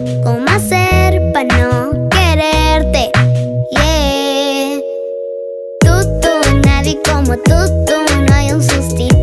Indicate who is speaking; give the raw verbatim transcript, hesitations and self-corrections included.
Speaker 1: ¿Cómo hacer para no quererte? Yeah. Tú, tú, nadie como tú, tú. No hay un sustituto.